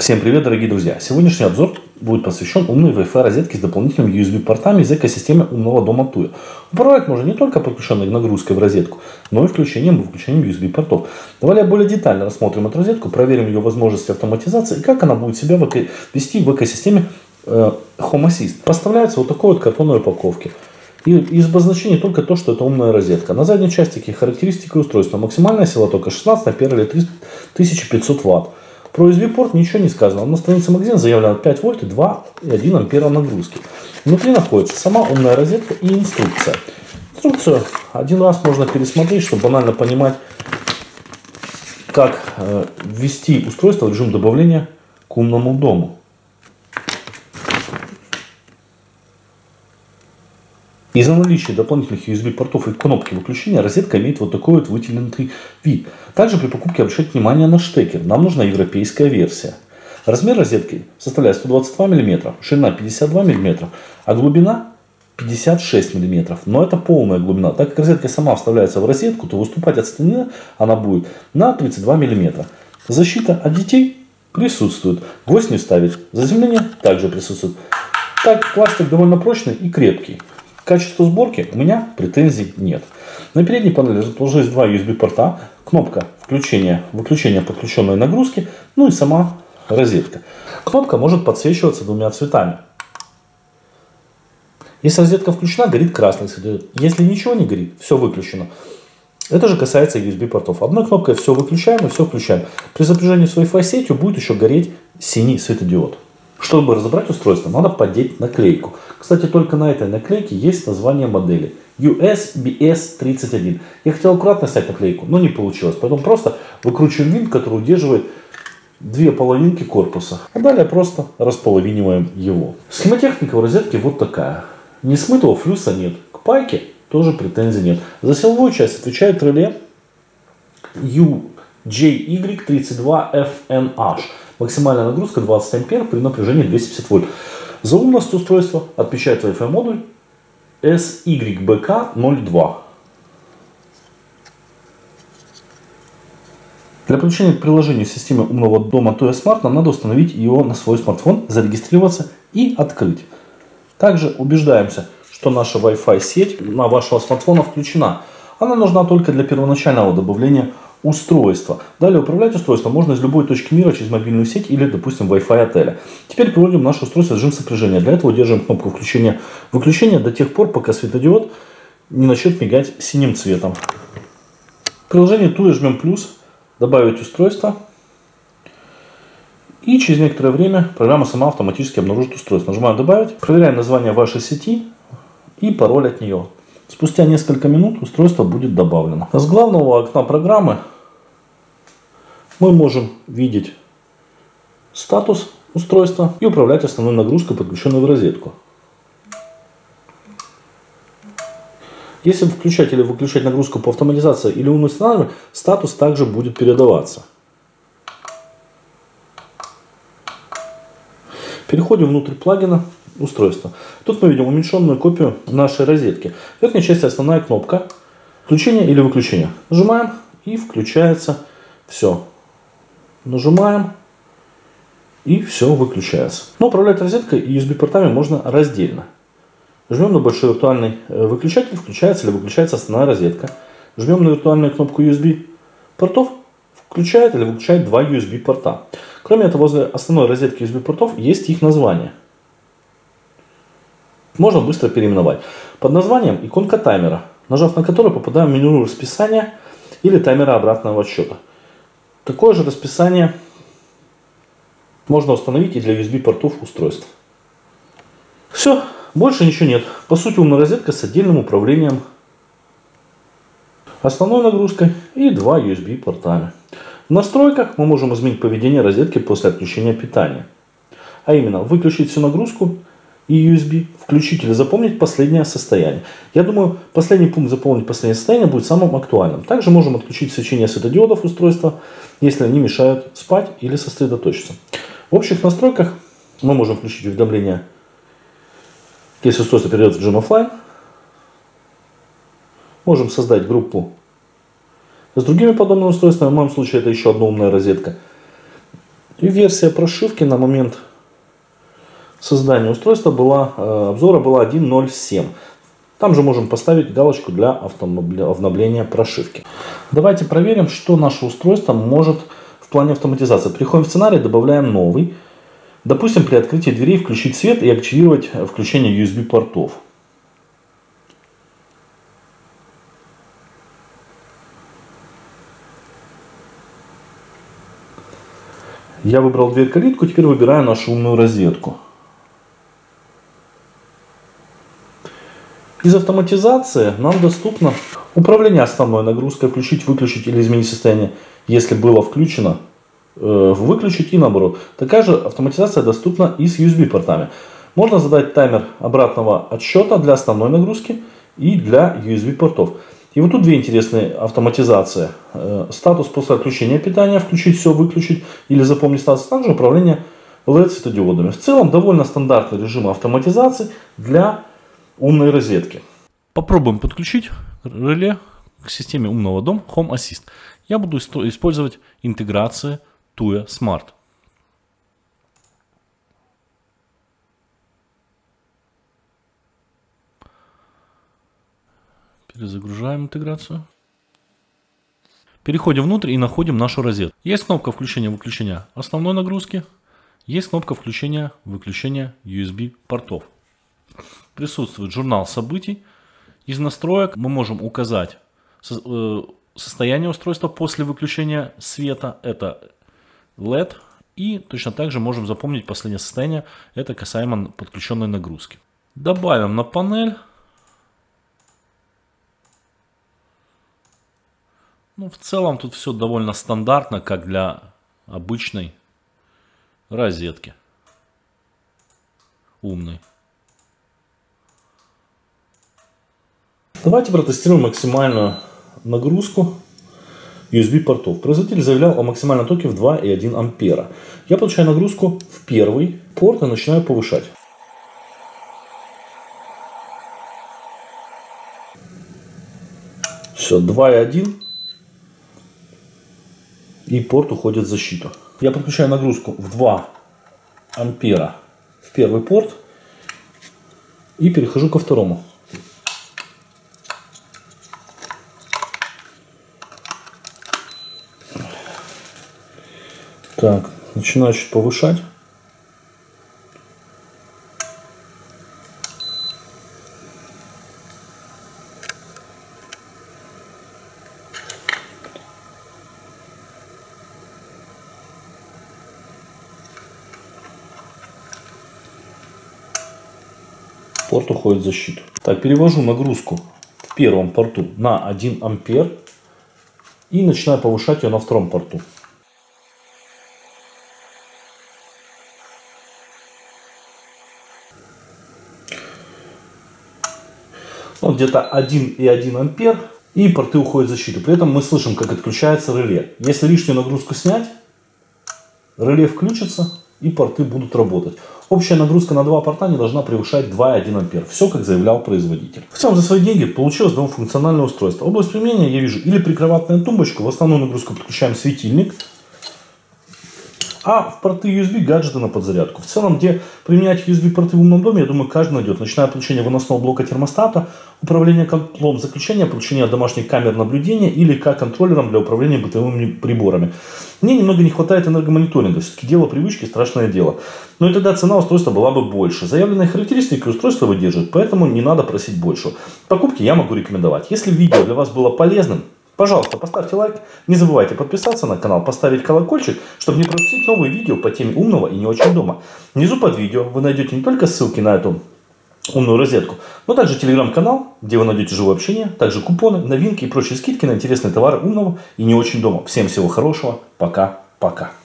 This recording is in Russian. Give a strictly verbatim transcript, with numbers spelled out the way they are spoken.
Всем привет, дорогие друзья! Сегодняшний обзор будет посвящен умной Wi-Fi розетке с дополнительными ю эс би-портами из экосистемы умного дома Tuya. Управлять можно не только подключенной нагрузкой в розетку, но и включением и выключением ю эс би-портов. Давайте более детально рассмотрим эту розетку, проверим ее возможности автоматизации и как она будет себя вести в экосистеме э, Home Assist. Поставляется вот такой вот картонной упаковке. И из обозначения только то, что это умная розетка. На задней части такие характеристики устройства. Максимальная сила тока шестнадцать ампер или тысяча пятьсот ватт. Про ю эс би-порт ничего не сказано. На странице магазина заявлено пять вольт и два и один ампера нагрузки. Внутри находится сама умная розетка и инструкция. Инструкцию один раз можно пересмотреть, чтобы банально понимать, как э, ввести устройство в режим добавления к умному дому. Из-за наличия дополнительных ю эс би-портов и кнопки выключения розетка имеет вот такой вот вытянутый вид. Также при покупке обращайте внимание на штекер. Нам нужна европейская версия. Размер розетки составляет сто двадцать два миллиметра, ширина пятьдесят два миллиметра, а глубина пятьдесят шесть миллиметров. Но это полная глубина. Так как розетка сама вставляется в розетку, то выступать от стены она будет на тридцать два миллиметра. Защита от детей присутствует. Гвоздь не вставить. Заземление также присутствует. Так, пластик довольно прочный и крепкий. К качеству сборки у меня претензий нет. На передней панели расположились два ю эс би-порта, кнопка включения, выключения подключенной нагрузки, ну и сама розетка. Кнопка может подсвечиваться двумя цветами. Если розетка включена, горит красный свет. Если ничего не горит, все выключено. Это же касается ю эс би-портов. Одной кнопкой все выключаем и все включаем. При сопряжении с Wi-Fi сетью будет еще гореть синий светодиод. Чтобы разобрать устройство, надо поддеть наклейку. Кстати, только на этой наклейке есть название модели ю эс би эс тридцать один. Я хотел аккуратно снять наклейку, но не получилось. Поэтому просто выкручиваем винт, который удерживает две половинки корпуса. А далее просто располовиниваем его. Схемотехника в розетке вот такая. Несмытого флюса нет. К пайке тоже претензий нет. За силовую часть отвечает реле ю джей икс тридцать два эф эн эйч. Максимальная нагрузка двадцать ампер при напряжении двести пятьдесят вольт. За умность устройства отвечает Wi-Fi модуль эс игрек би кей ноль два. Для подключения к приложению системы умного дома Tuya Smart нам надо установить его на свой смартфон, зарегистрироваться и открыть. Также убеждаемся, что наша Wi-Fi сеть на вашего смартфона включена. Она нужна только для первоначального добавления устройства. Далее управлять устройством можно из любой точки мира через мобильную сеть или, допустим, Wi-Fi отеля. Теперь приводим наше устройство в режим сопряжения. Для этого удерживаем кнопку включения-выключения до тех пор, пока светодиод не начнет мигать синим цветом. В приложении Tuya жмем плюс, добавить устройство. И через некоторое время программа сама автоматически обнаружит устройство. Нажимаем добавить, проверяем название вашей сети и пароль от нее. Спустя несколько минут устройство будет добавлено. С главного окна программы мы можем видеть статус устройства и управлять основной нагрузкой, подключенной в розетку. Если включать или выключать нагрузку по автоматизации или умной установке, статус также будет передаваться. Переходим внутрь плагина устройства. Тут мы видим уменьшенную копию нашей розетки. В верхней части основная кнопка включения или выключения. Нажимаем и включается все. Нажимаем и все выключается. Но управлять розеткой и ю эс би-портами можно раздельно. Жмем на большой виртуальный выключатель, включается или выключается основная розетка. Жмем на виртуальную кнопку ю эс би-портов, включает или выключает два ю эс би-порта. Кроме этого, возле основной розетки ю эс би-портов есть их название. Можно быстро переименовать. Под названием иконка таймера, нажав на которую попадаем в меню расписания или таймера обратного отсчета. Такое же расписание можно установить и для ю эс би-портов устройств. Все, больше ничего нет. По сути, умная розетка с отдельным управлением основной нагрузкой и два ю эс би-портами. В настройках мы можем изменить поведение розетки после отключения питания. А именно, выключить всю нагрузку и ю эс би, включить или запомнить последнее состояние. Я думаю, последний пункт «Заполнить последнее состояние» будет самым актуальным. Также можем отключить свечение светодиодов устройства, если они мешают спать или сосредоточиться. В общих настройках мы можем включить уведомления, если устройство перейдет в режим офлайн. Можем создать группу с другими подобными устройствами. В моем случае это еще одна умная розетка. И версия прошивки на момент создания устройства была, обзора была один точка ноль семь. Там же можем поставить галочку для обновления прошивки. Давайте проверим, что наше устройство может в плане автоматизации. Переходим в сценарий, добавляем новый. Допустим, при открытии дверей включить свет и активировать включение ю эс би портов. Я выбрал дверь-калитку, теперь выбираю нашу умную розетку. Из автоматизации нам доступно управление основной нагрузкой, включить, выключить или изменить состояние, если было включено, э, выключить и наоборот. Такая же автоматизация доступна и с ю эс би портами. Можно задать таймер обратного отсчета для основной нагрузки и для ю эс би портов. И вот тут две интересные автоматизации. Э, статус после отключения питания, включить все, выключить или запомнить статус. Также управление эл и ди светодиодами. В целом довольно стандартный режим автоматизации для умной розетки. Попробуем подключить реле к системе умного дома Home Assist. Я буду использовать интеграцию Tuya Smart. Перезагружаем интеграцию. Переходим внутрь и находим нашу розетку. Есть кнопка включения-выключения основной нагрузки. Есть кнопка включения-выключения ю эс би портов. Присутствует журнал событий. Из настроек мы можем указать состояние устройства после выключения света. Это эл и ди. И точно так же можем запомнить последнее состояние. Это касаемо подключенной нагрузки. Добавим на панель. Ну, в целом тут все довольно стандартно, как для обычной розетки. Умной. Давайте протестируем максимальную нагрузку ю эс би портов. Производитель заявлял о максимальном токе в два и одна ампера. Я получаю нагрузку в первый порт и начинаю повышать. Все, два и один. И порт уходит в защиту. Я подключаю нагрузку в два ампера в первый порт. И перехожу ко второму. Так, начинаю чуть повышать. Порт уходит в защиту. Так, перевожу нагрузку в первом порту на один ампер и начинаю повышать ее на втором порту. Ну, где-то один и одна ампер, и порты уходят в защиту. При этом мы слышим, как отключается реле. Если лишнюю нагрузку снять, реле включится и порты будут работать. Общая нагрузка на два порта не должна превышать два и одна ампер. Все, как заявлял производитель. В целом, за свои деньги получилось двухфункциональное устройство. Область применения я вижу или прикроватная тумбочка. В основную нагрузку подключаем светильник. А в порты ю эс би гаджеты на подзарядку. В целом, где применять ю эс би порты в умном доме, я думаю, каждый найдет. Начиная от подключения выносного блока термостата, управление котлом заключения, подключение домашних камер наблюдения или как контроллером для управления бытовыми приборами. Мне немного не хватает энергомониторинга. Все-таки дело привычки, страшное дело. Но и тогда цена устройства была бы больше. Заявленные характеристики устройства выдерживают, поэтому не надо просить больше. Покупки я могу рекомендовать. Если видео для вас было полезным, пожалуйста, поставьте лайк. Не забывайте подписаться на канал, поставить колокольчик, чтобы не пропустить новые видео по теме умного и не очень дома. Внизу под видео вы найдете не только ссылки на эту умную розетку, но также телеграм-канал, где вы найдете живое общение, также купоны, новинки и прочие скидки на интересные товары умного и не очень дома. Всем всего хорошего. Пока-пока.